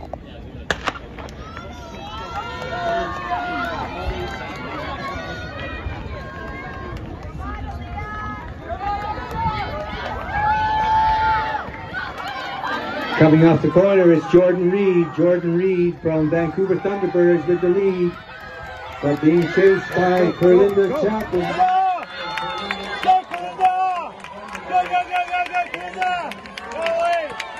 Coming off the corner is Jordan Reed. Jordan Reed from Vancouver Thunderbirds with the lead, but being chased by Kerlinda Chatwin. Go, Kerlinda! Go, Kerlinda! Go away!